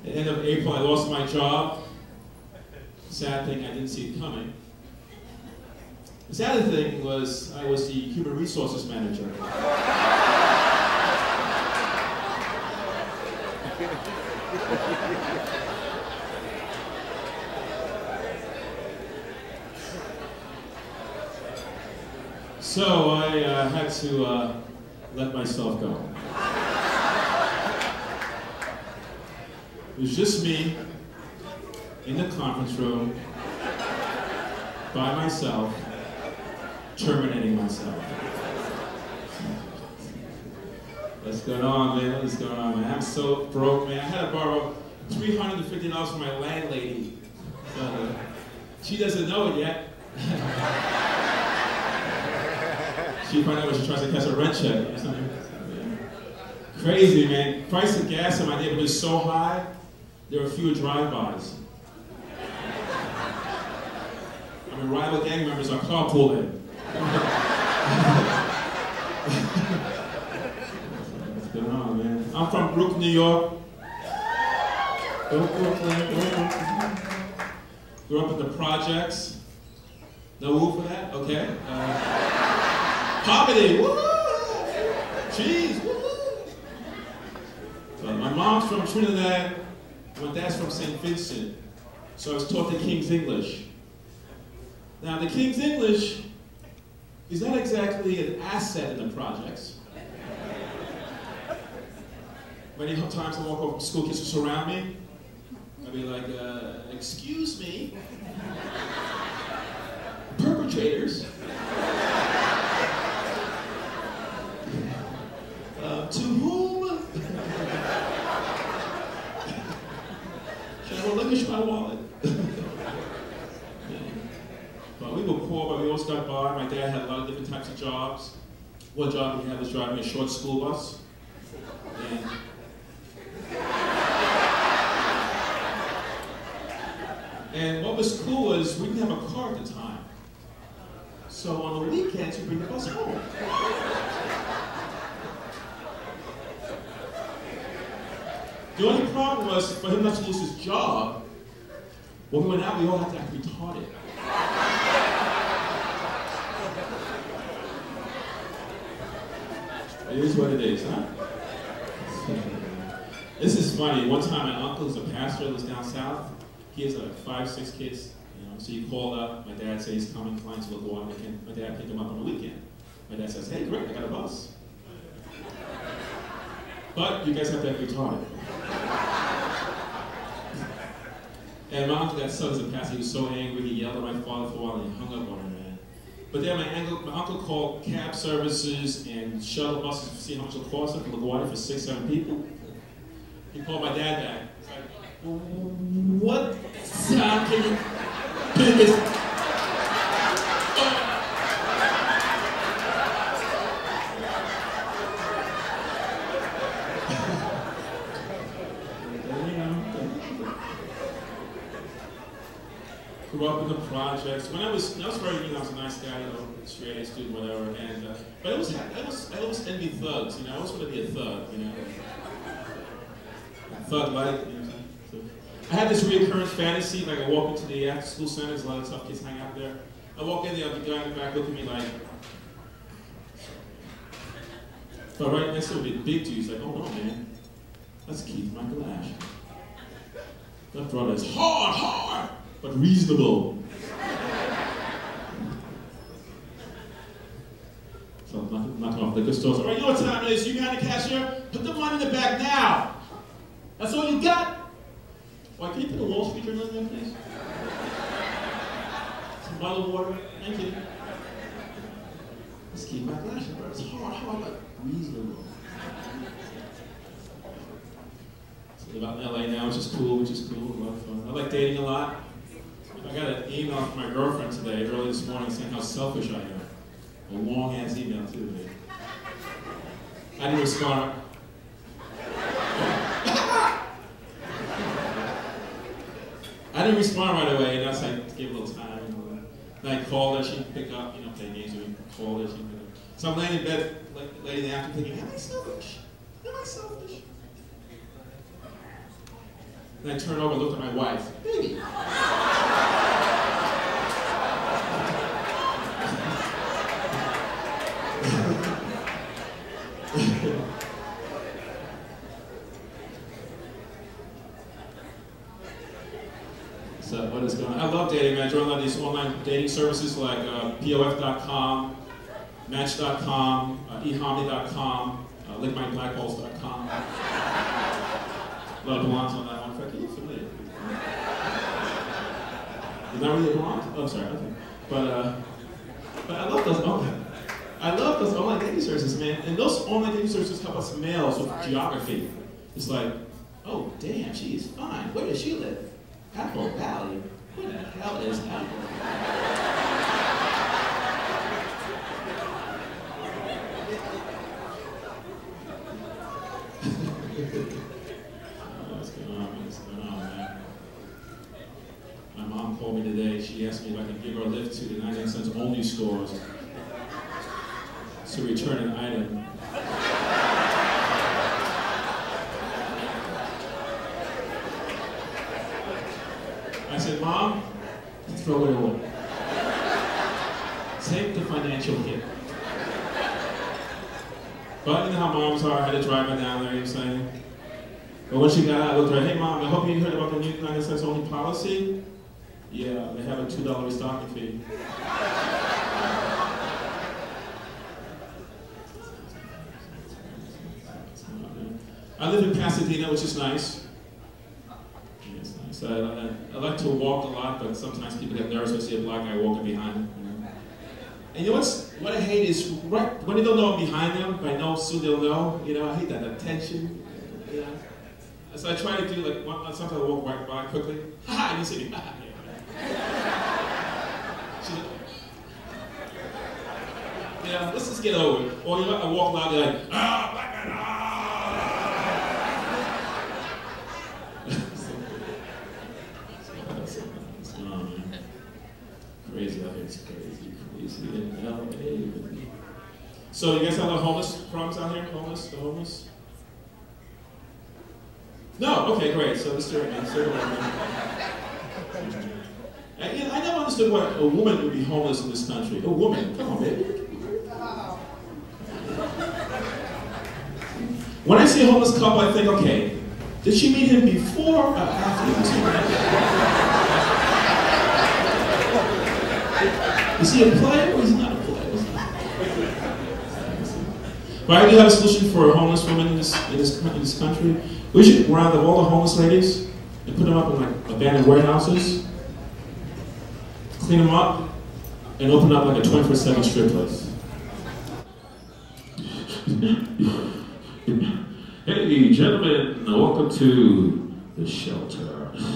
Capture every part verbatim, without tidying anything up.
At the end of April, I lost my job. Sad thing, I didn't see it coming. The sad thing was, I was the human resources manager. So I uh, had to uh, let myself go. It was just me in the conference room by myself, terminating myself. What's going on, man? What's going on, man? I'm so broke, man. I had to borrow three hundred fifty dollars from my landlady. Uh, she doesn't know it yet. She found out when she tries to catch a rent check or something. Yeah. Crazy, man. Price of gas in my neighborhood is so high, there are fewer drive-bys. I mean, rival gang members are carpooling. What's going on, man? I'm from Brooklyn, New York. Grew up in the projects. No woo for that? Okay. Uh, poverty, woo! Cheese, woo! Uh, my mom's from Trinidad. My dad's from Saint Vincent. So I was taught the King's English. Now, the King's English is not exactly an asset in the projects. Many times I walk over, school kids will surround me. I'll be like, uh, excuse me, perpetrators. Uh, to whom? Should I relinquish my wallet? But we were poor, but we always got by. My dad had a lot of different types of jobs. One job he had was driving a short school bus. And And what was cool was we didn't have a car at the time. So on the weekends, we bring the bus home. The only problem was for him not to lose his job, when we went out, we all had to act retarded. It is what it is, huh? This is funny. One time, my uncle, who's a pastor, lives down south. He has like five, six kids, you know, so he called up, my dad said he's coming, flying to LaGuardia, my dad picked him up on the weekend. My dad says, hey, great, I got a bus. But you guys have to act retarded. And my uncle, that son is a pastor, he was so angry, he yelled at my father for a while and he hung up on him, man. But then my uncle, my uncle called cab services and shuttle buses to see how much it cost him from LaGuardia for six, seven people. He called my dad back. What sound can you do this? Grew up in the projects. When I was, when I was very young, I was a nice guy, you know, straight A student, whatever. And uh, but I was, I was, I always envied thugs. You know, I always wanted to be a thug. You know, thug life. You know. I had this recurrent fantasy, like I walk into the after school centers, a lot of tough kids hang out there. I walk in there, the guy in the back look at me like, but right next to him would be big dudes, like, oh no man, that's Keith Michael Ash. That brother is hard, hard, but reasonable. So I'm knocking off liquor stores. All right, you know what time it is? You behind the cashier? Put the money in the bag now. That's all you got? Why, can you put a Wall Street Journal in there, please? Some bottle of water? Thank you. Let's keep my glasses, bro. It's hard, hard, but reasonable. So I live out in L A now, which is cool, which is cool, a lot of fun. I like dating a lot. I got an email from my girlfriend today, early this morning, saying how selfish I am. A long-ass email, too, babe. I didn't respond. I didn't respond right away, and I was like, give a little time. You know, and I called her, she didn't pick up, you know, play games with me. Called her, she didn't pick up. So I'm laying in bed, like, late in the afternoon, thinking, am I selfish? Am I selfish? And I turned over and looked at my wife. Baby. So what is going on? I love dating, man. I join a lot of these online dating services like uh, P O F dot com, Match dot com, uh, e harmony dot com, uh, lick my black holes dot com. A lot of blondes on that one. In fact, you look familiar. You're not really a blonde? Oh, I'm sorry. Okay. But uh, but I love those. Oh, I love those online dating services, man. And those online dating services help us males with geography. It's like, oh damn, she's fine. Where does she live? Apple Valley? Where the hell is Apple? What's going on, man? What's going on, man? My mom called me today. She asked me if I could give her a lift to the ninety-nine cents only stores to return an item. I said, Mom, throw it away. Take the financial hit. But you know how moms are, I had to drive her down there, you know what I'm saying? But when she got out, I looked at her, hey Mom, I hope you heard about the new ninety cents only policy. Yeah, they have a two dollar restocking fee. I live in Pasadena, which is nice. So I, I like to walk a lot, but sometimes people get nervous when they see a black guy walking behind them. You know? And you know what's, what I hate is, right when they don't know I'm behind them, but I know soon they'll know, you know, I hate that attention, you know. So I try to do like, one, sometimes I walk right by quickly, ha ha, you see me, ha ha. Yeah, let's just get over it. Or you know, I walk loud, they're like, ah, black man, ah. Crazy out here, it's crazy, crazy in L A. So you guys have a lot of homeless problems out here? Homeless, the homeless? No, okay, great. So let's do it, man. So, and, you know, I never understood why a woman would be homeless in this country. A woman, come on, baby. When I see a homeless couple, I think, okay, did she meet him before or after? Is he a player or is he not a player? But I do have a solution for homeless women in this, in this, in this country. We should round up all the homeless ladies and put them up in like abandoned warehouses, clean them up, and open up like a twenty-four seven strip place. Hey, gentlemen, welcome to the shelter.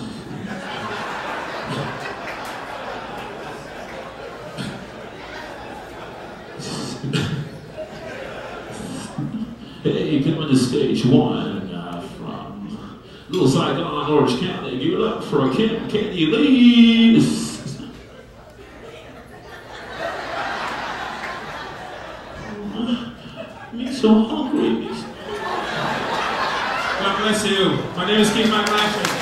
Hey, coming to stage one uh, from Little Saigon, Orange County. Give it up for Kim Candy Lee. I'm so hungry. God bless you. My name is Keith McLachlan.